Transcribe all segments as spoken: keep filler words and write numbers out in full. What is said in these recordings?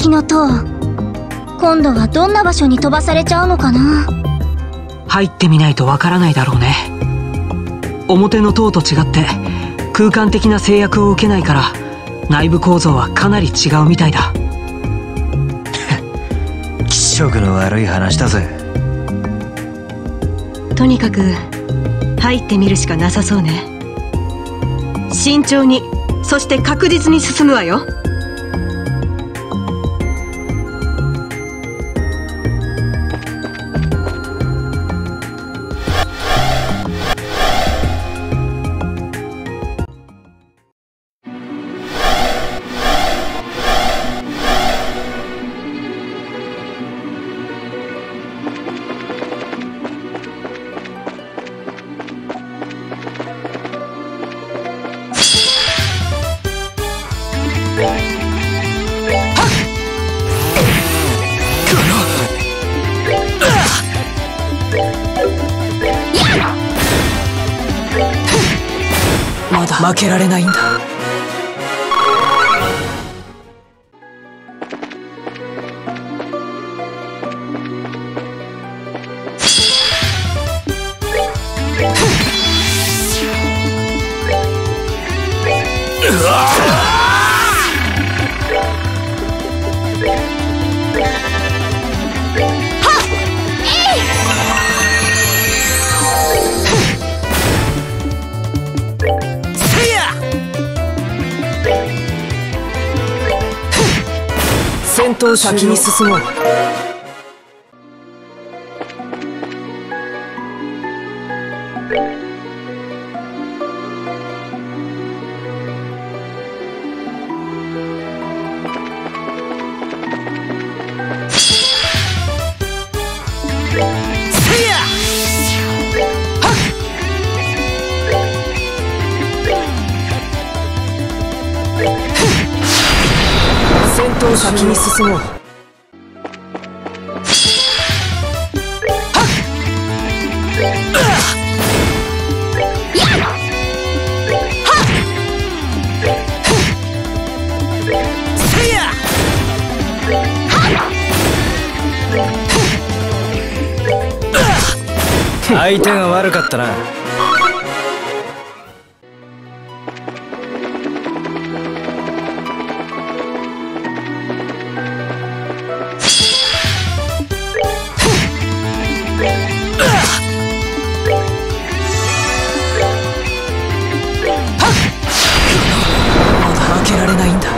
敵の塔、今度はどんな場所に飛ばされちゃうのかな。 入ってみないとわからないだろうね。表の塔と違って空間的な制約を受けないから、内部構造はかなり違うみたいだ。 気色の悪い話だぜ。 とにかく入ってみるしかなさそうね。慎重に、そして確実に進むわよ。 まだ負けられないんだ。戦闘先に進もう。戦闘先に進もう。 相手が悪かったな。 まだ負けられないんだ。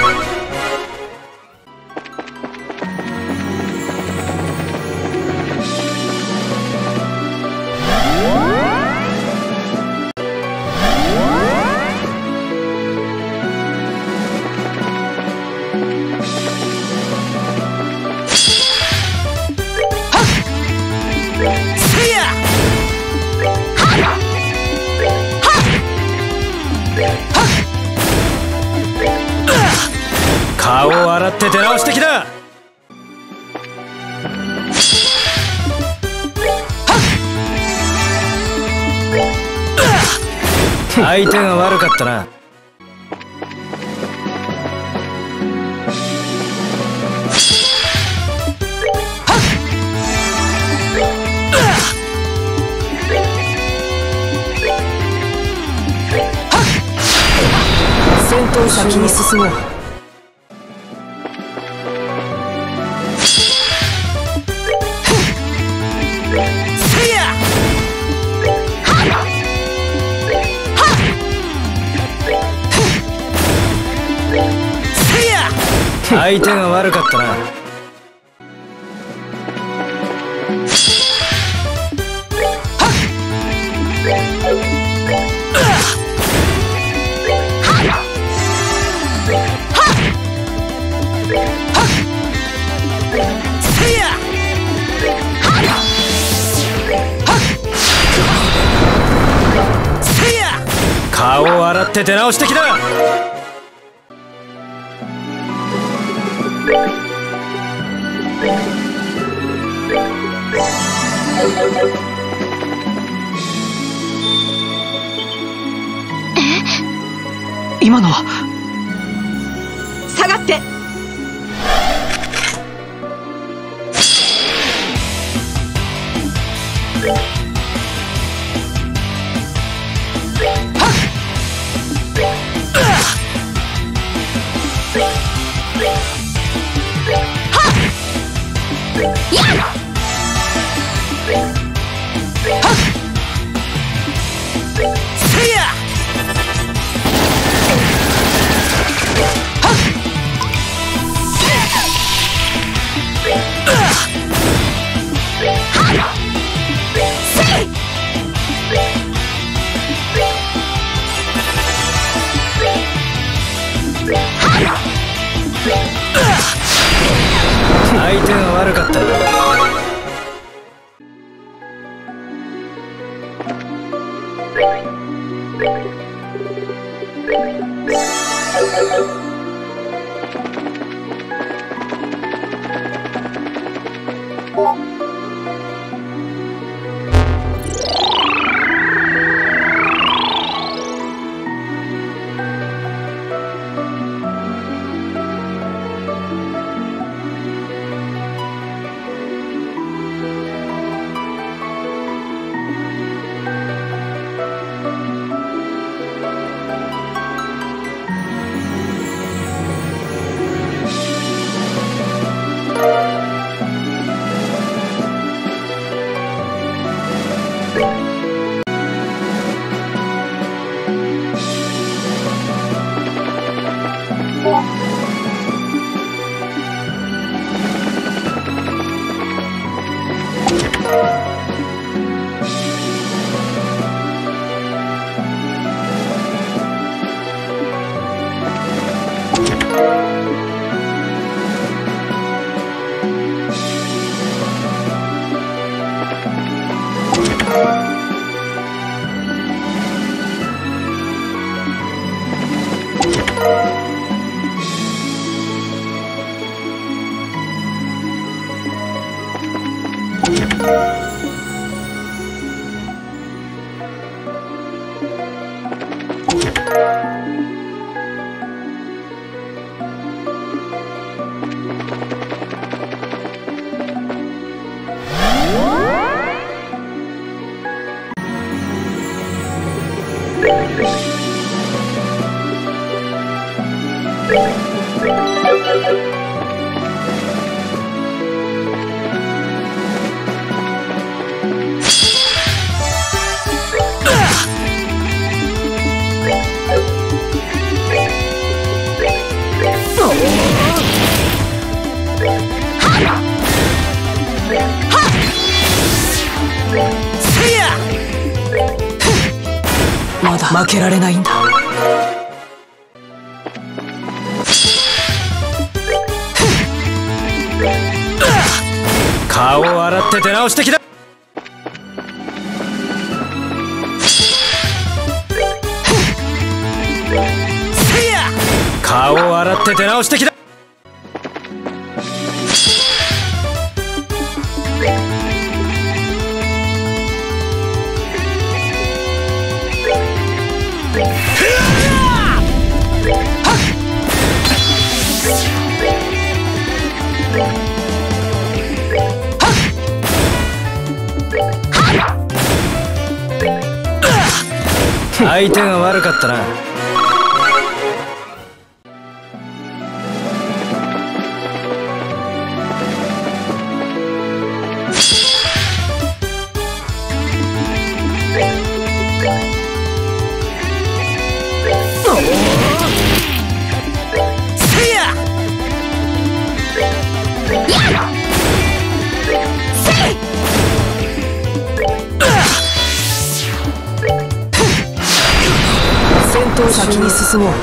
顔を洗って出直してきな。相手が悪かったな。 戦闘先に進もう。 相手が悪かったな。顔を洗って出直してきな。 今のは。 下がって。 相手が悪かったな。 まだ負けられないんだ。 顔を洗って出直してきな。顔を洗って出直してきな。相手が悪かったな。 先に進もう。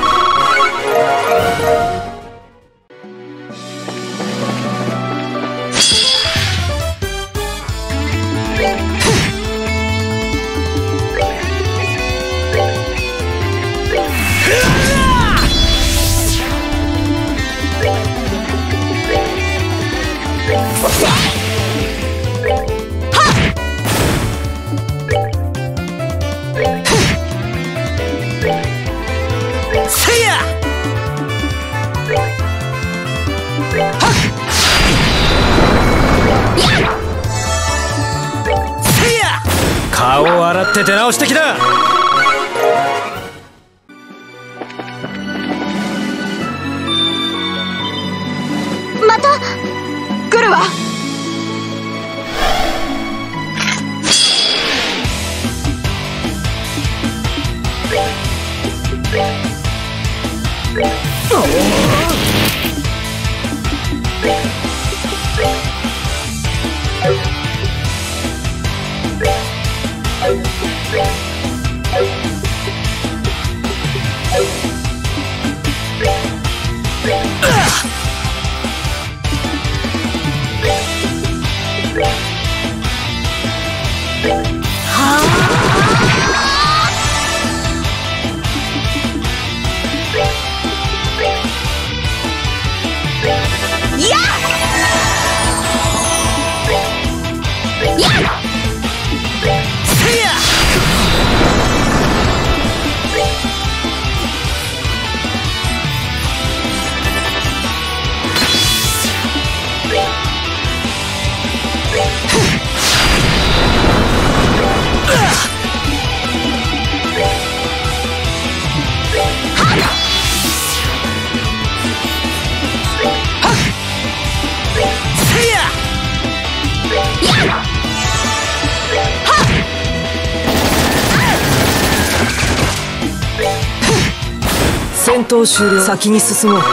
顔を洗って出直してきな。 また来るわ。 戦闘終了。先に進もう。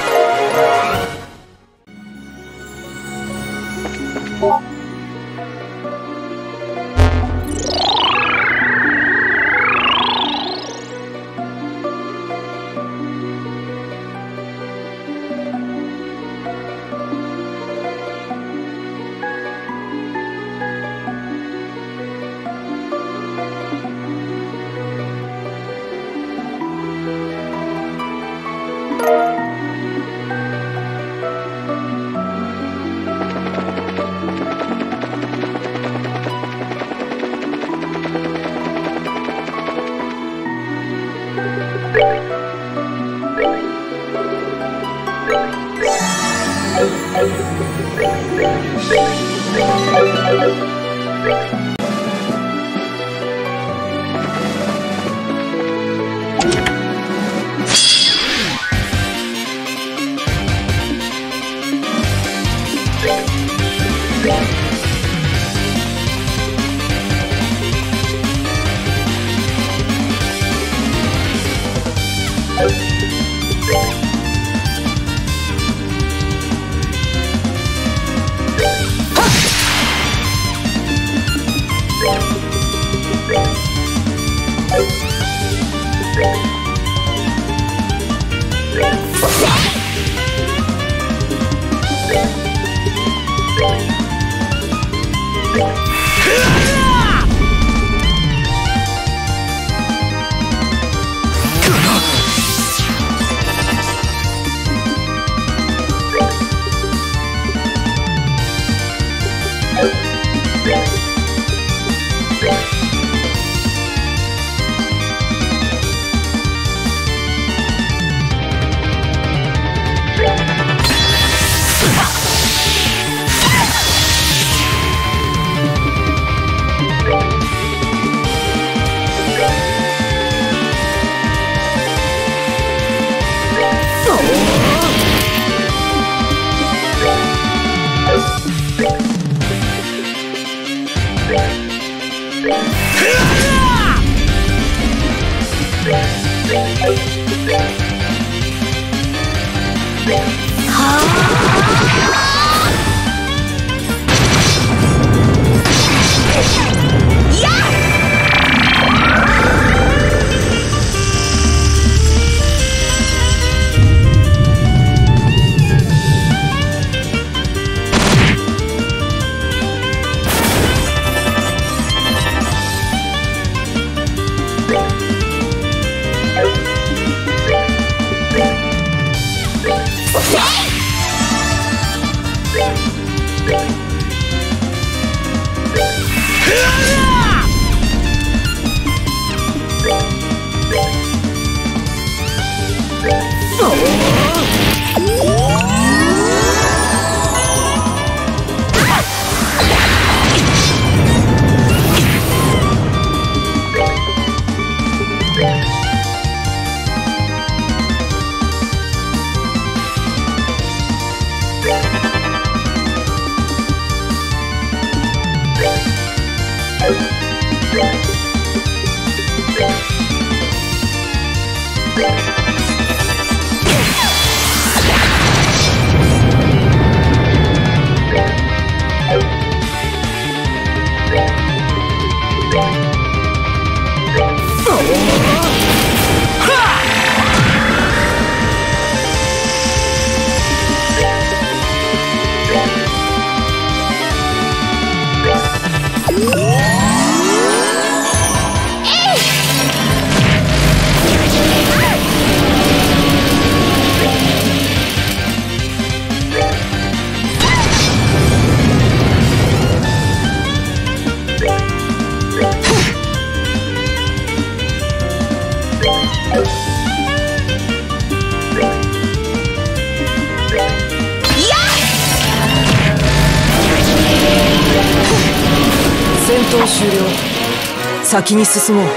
戦闘終了。先に進もう。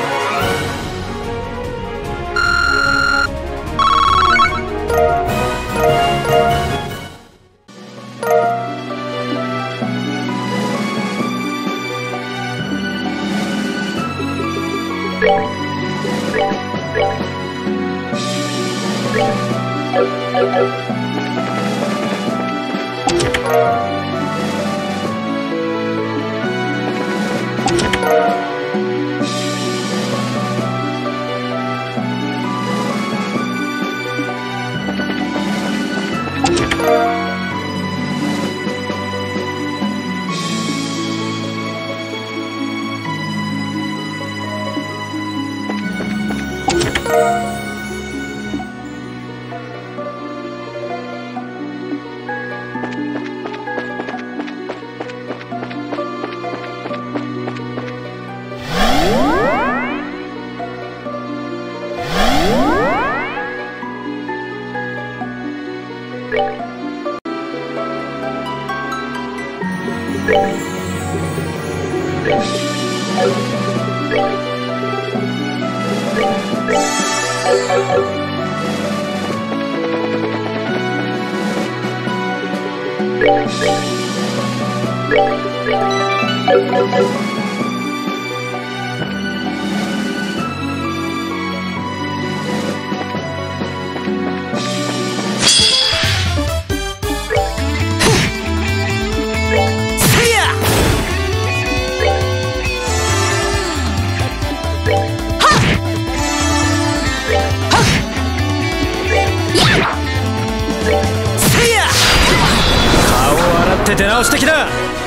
出直してきな。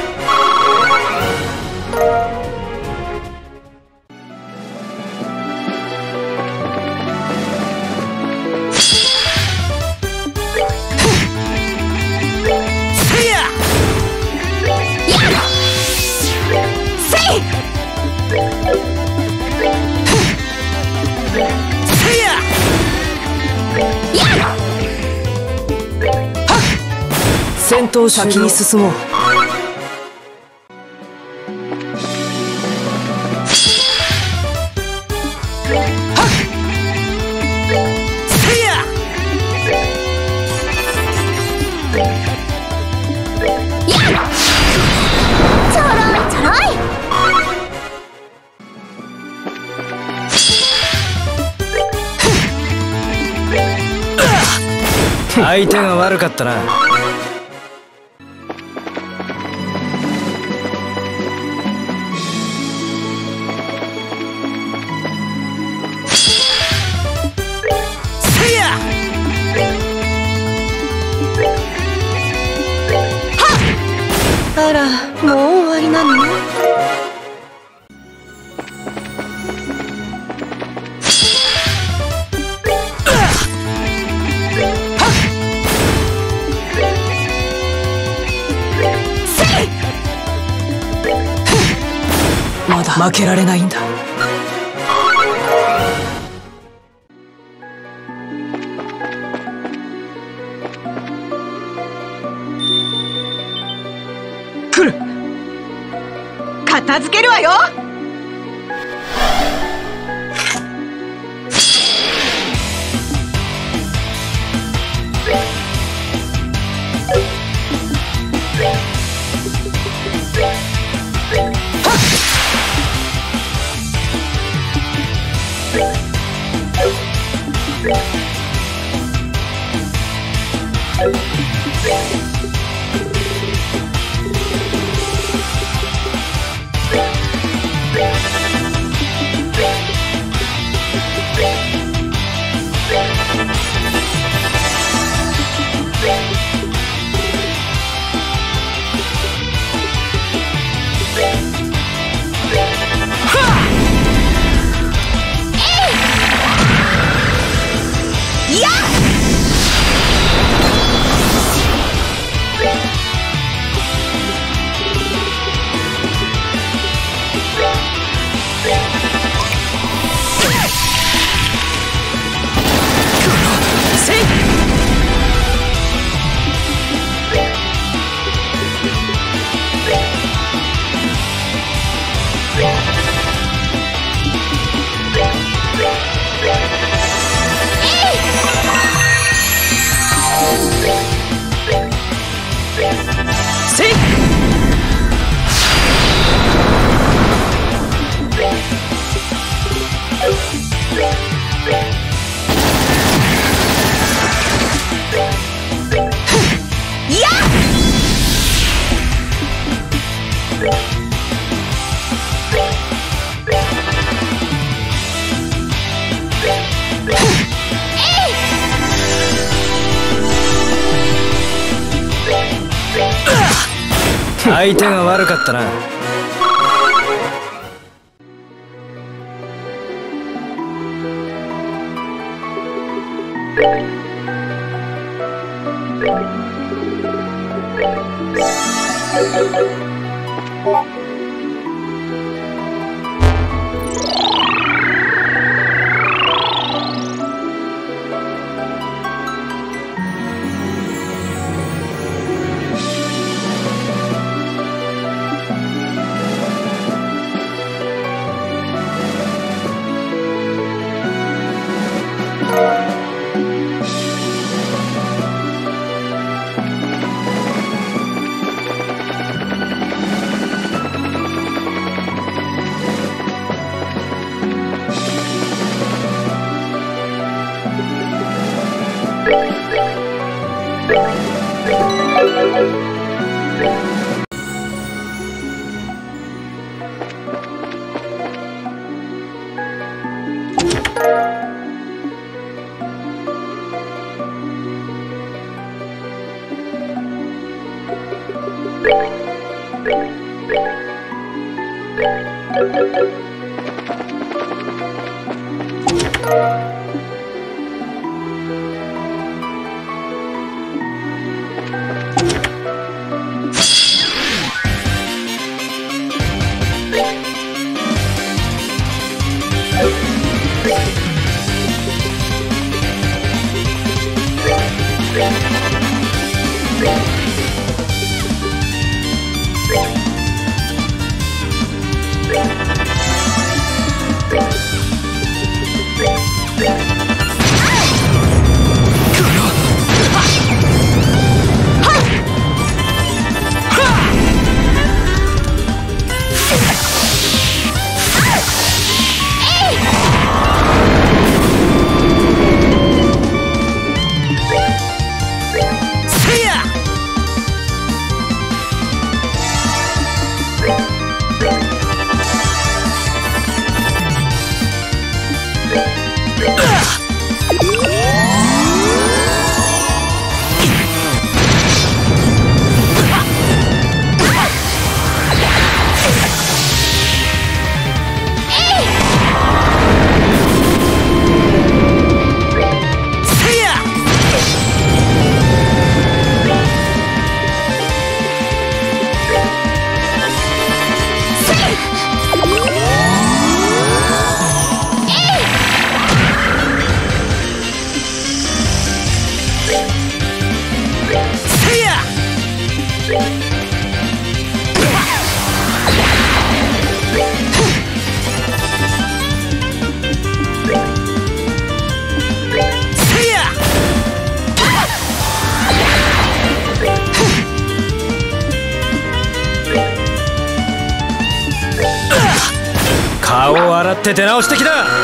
戦闘先に進もう。 相手が悪かったな。 あら、もう終わりなの？ まだ負けられないんだ。来る。 片付けるわよ。 相手が悪かったな。顔を洗って出直してきな。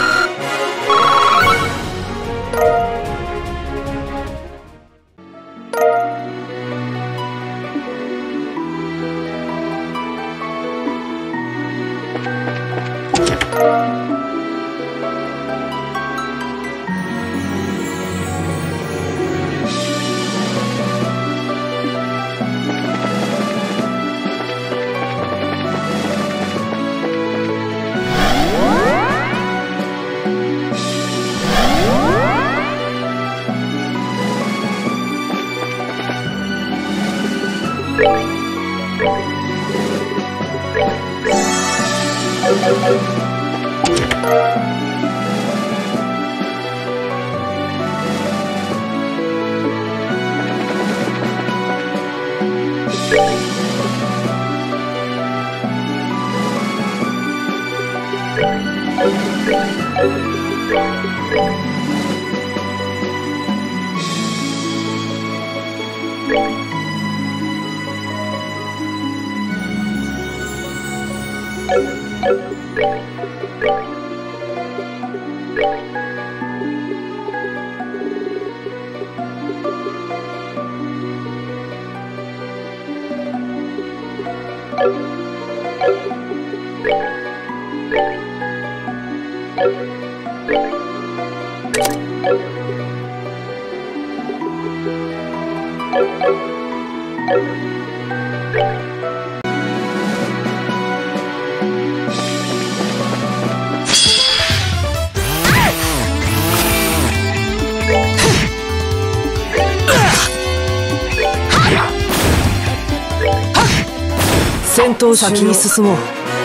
戦闘先に進もう。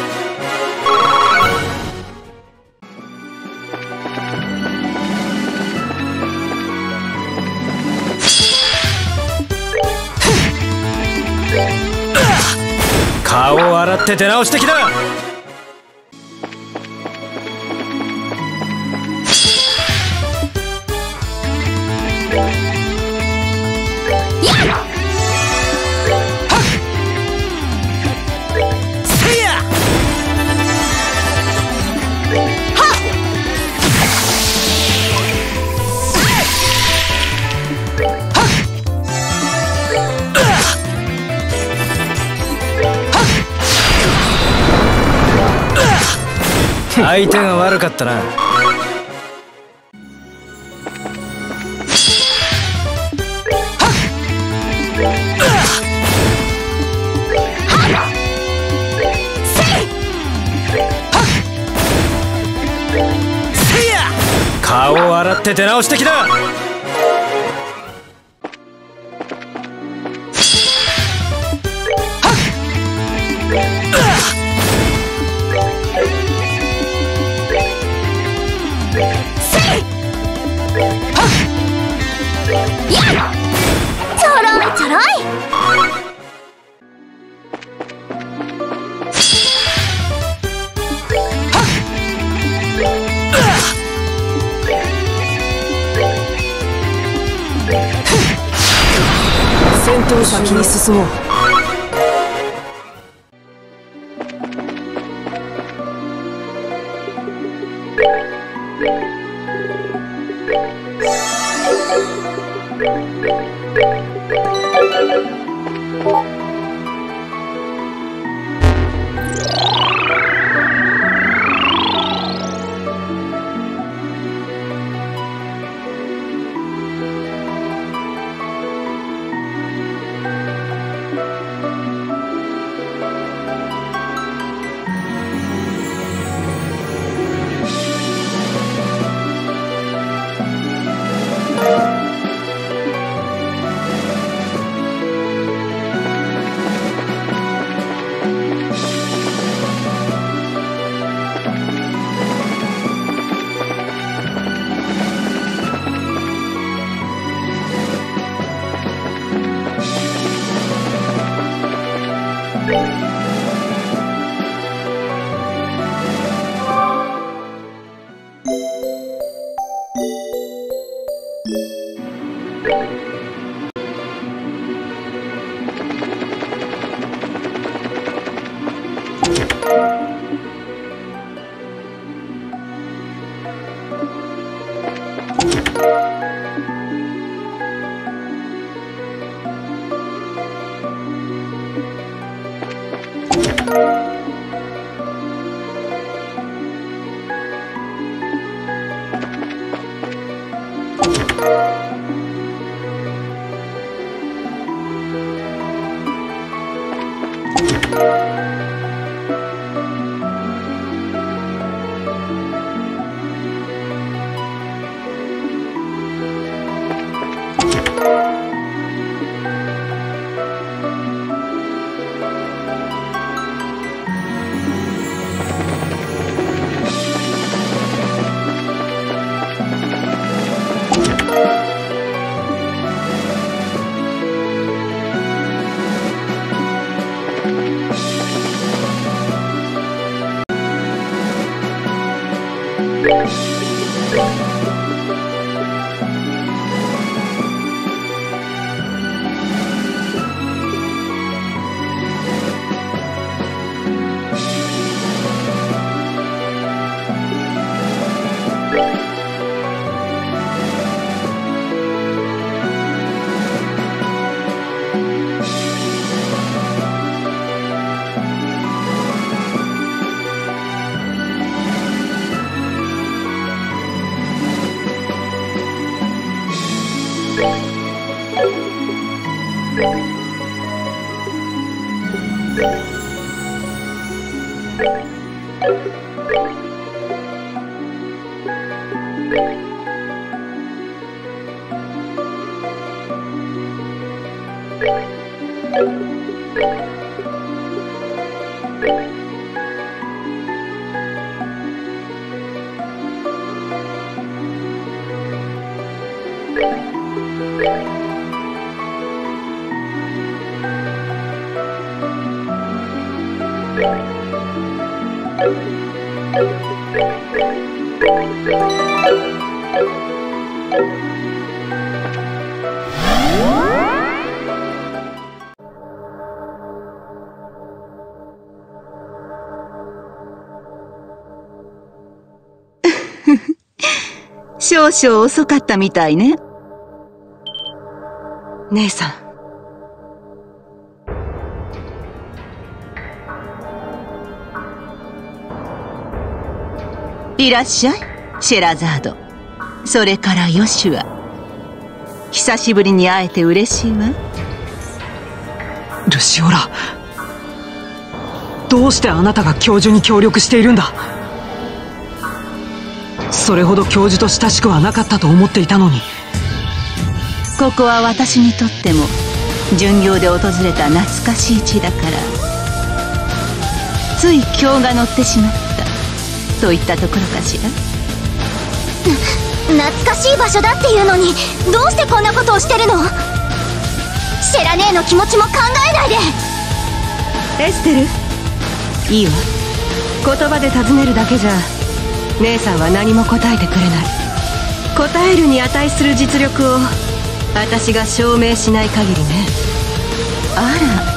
顔を洗って出直してきな。相手が悪かったな。顔を洗って出直してきな。 ちょろいちょろい。 戦闘先に進もう。 少々遅かったみたいね。 姉さん。 いらっしゃい、シェラザード。それからヨシュア。久しぶりに会えて嬉しいわ。 ルシオラ、どうしてあなたが教授に協力しているんだ。それほど教授と親しくはなかったと思っていたのに。 ここは私にとっても巡業で訪れた懐かしい地だから、つい興が乗ってしまったといったところかしら。 懐かしい場所だっていうのに、どうしてこんなことをしてるの。シェラ姉の気持ちも考えないで。 エステル、いいわ。言葉で尋ねるだけじゃ姉さんは何も答えてくれない。答えるに値する実力を私が証明しない限りね。 あ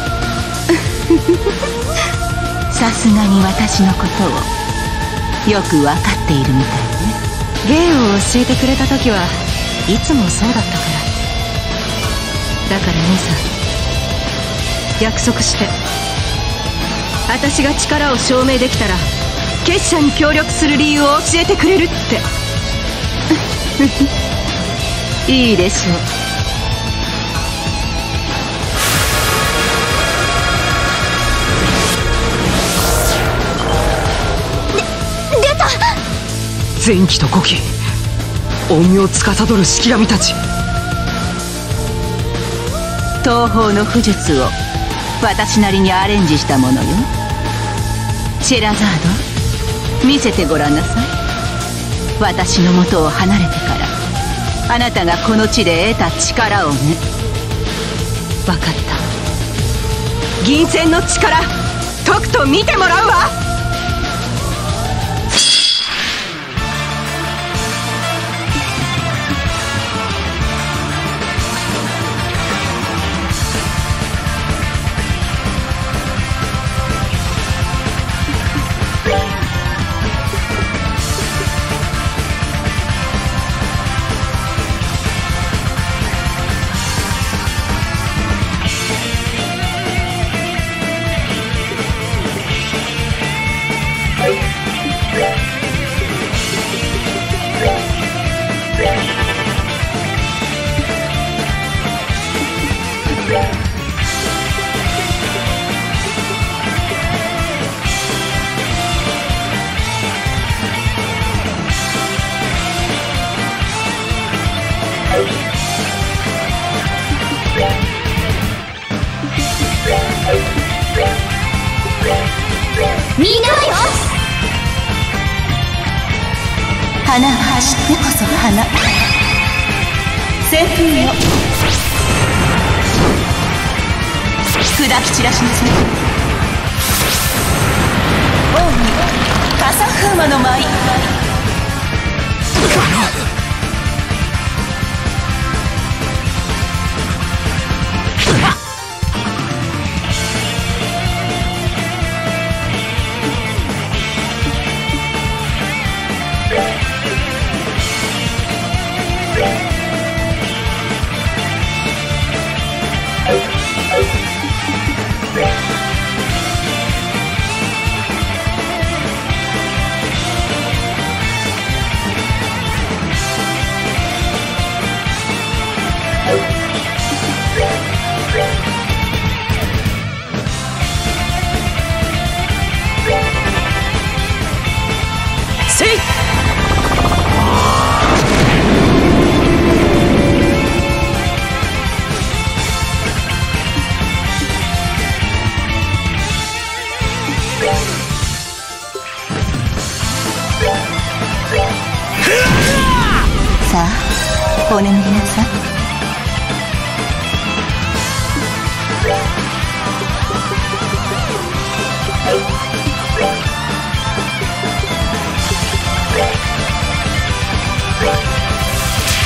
らさすがに私のことをよく分かっているみたいね。 芸を教えてくれた時はいつもそうだったから。だから姉さん、約束して。私が力を証明できたら結社に協力する理由を教えてくれるっていいでしょう。 で出た。 前期と後期、陰陽司る式神たち。 東方の武術を私なりにアレンジしたものよ。シェラザード、見せてごらんなさい。私の元を離れてからあなたがこの地で得た力をね。 分かった。銀線の力とくと見てもらうわ。 みんなよ。 花は走ってこそ花。旋風よ、砕き散らしなさい。王に傘風魔の舞。さあ、お眠りなさい。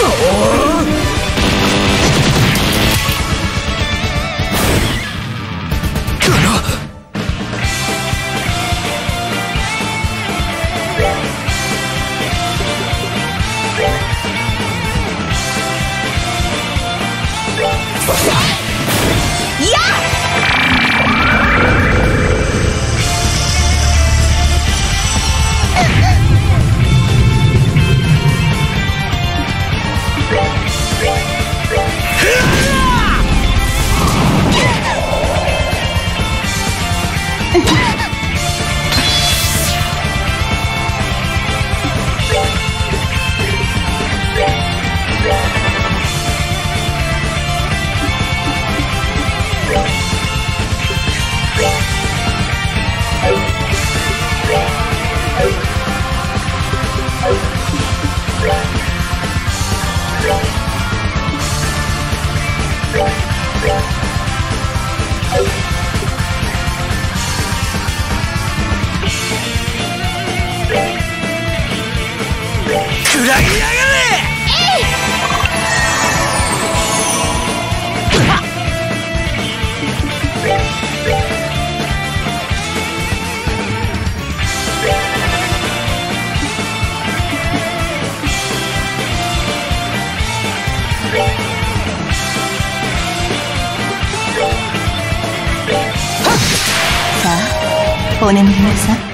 お眠りなさい。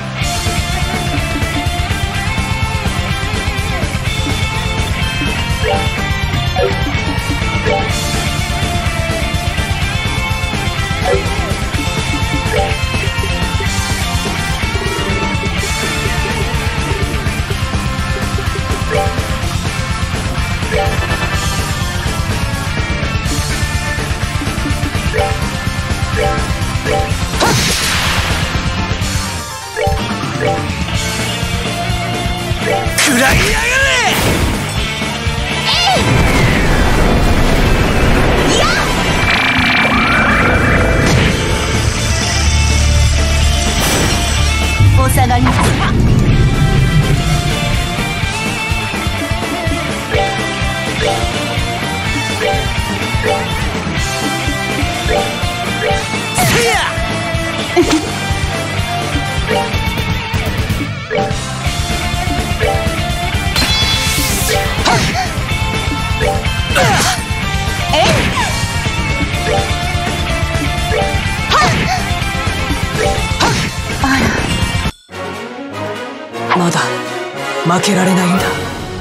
食らいやがれ！ お下がりなさい。 せや！ まだ負けられないんだ。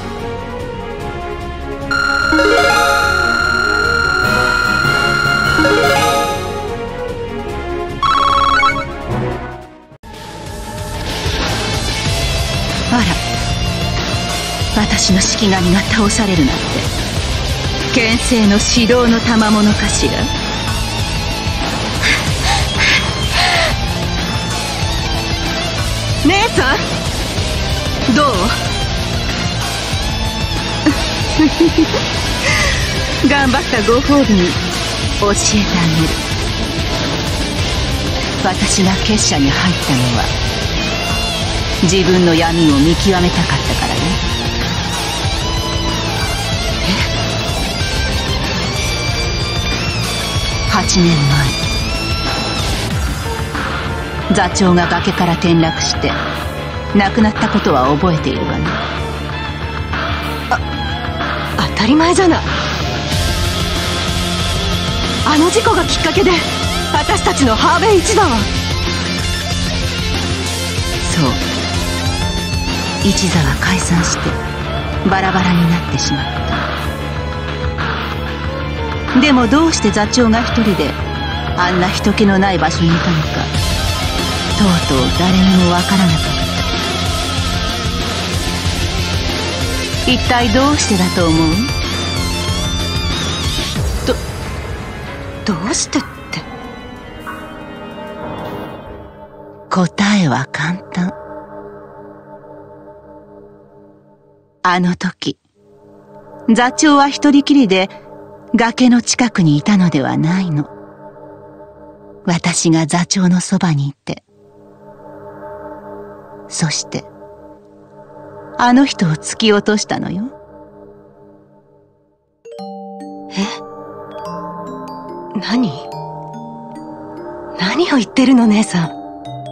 あら、私の式神が倒されるなんて牽制の指導の賜物かしら。姉さんどう？頑張ったご褒美に教えてあげる。私が結社に入ったのは自分の闇を見極めたかったからね。はちねんまえ、座長が崖から転落して亡くなったことは覚えているわね。 あ、当たり前じゃない。あの事故がきっかけで私たちのハーベン一座は。 そう、一座は解散してバラバラになってしまった。でもどうして座長が一人であんな人気のない場所にいたのか、とうとう誰にもわからなかった。一体どうしてだと思う？ どうしてって。 答えは簡単。あの時座長は一人きりで崖の近くにいたのではないの。私が座長のそばにいて、そしてあの人を突き落としたのよ。 何何を言ってるの姉さん。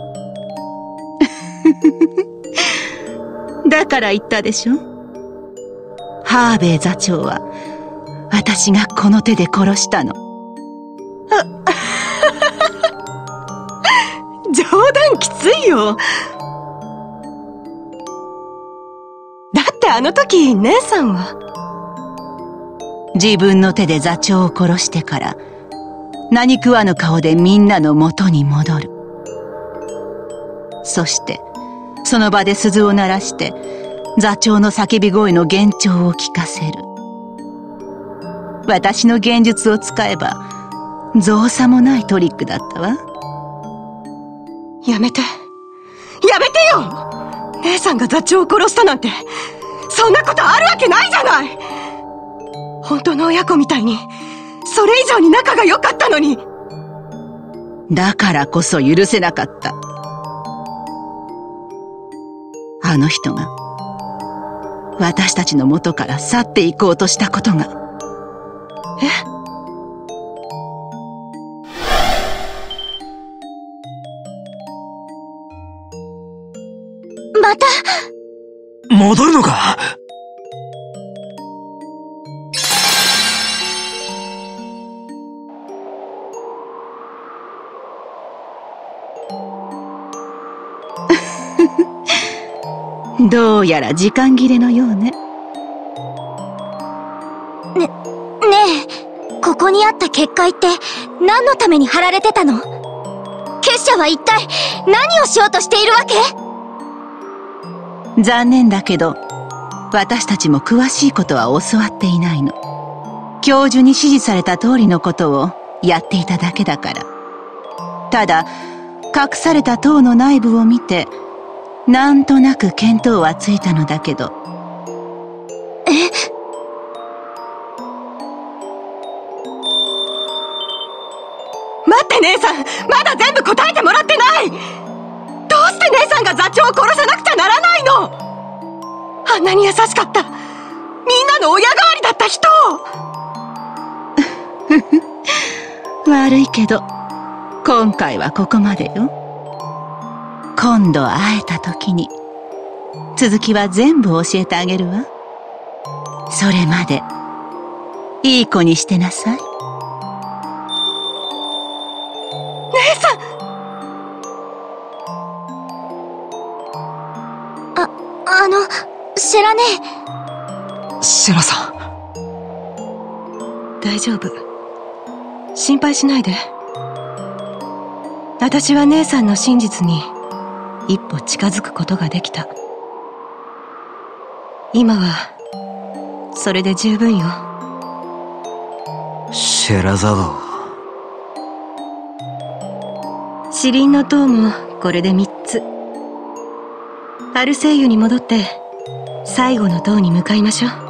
だから言ったでしょ。ハーベイ座長は私がこの手で殺したの。 冗談きついよ。だってあの時姉さんは自分の手で座長を殺してから何食わぬ顔でみんなの元に戻る。そしてその場で鈴を鳴らして座長の叫び声の幻聴を聞かせる。私の幻術を使えば造作もないトリックだったわ。 やめてやめてよ。姉さんが座長を殺したなんてそんなことあるわけないじゃない。本当の親子みたいにそれ以上に仲が良かったのに。 だからこそ許せなかった。あの人が私たちの元から去っていこうとしたことが。 え？ また戻るのか？ どうやら時間切れのようね。 ね、ねえ、ここにあった結界って何のために貼られてたの？結社は一体何をしようとしているわけ？ 残念だけど私たちも詳しいことは教わっていないの。教授に指示された通りのことをやっていただけだから。ただ隠された塔の内部を見てなんとなく見当はついたのだけど。 え？ 待って姉さん、まだ全部答えてもらってない。どうして姉さんが座長を殺さなくちゃならないの？あんなに優しかった、みんなの親代わりだった人を。 悪いけど今回はここまでよ。今度会えた時に続きは全部教えてあげるわ。それまでいい子にしてなさい。 姉さん。 あ、あの、シェラ姉。 シェラさん。 大丈夫。心配しないで。私は姉さんの真実に一歩近づくことができた。今はそれで十分よ。 シェラザド。 死輪の塔もこれで三つ。アルセイユに戻って最後の塔に向かいましょう。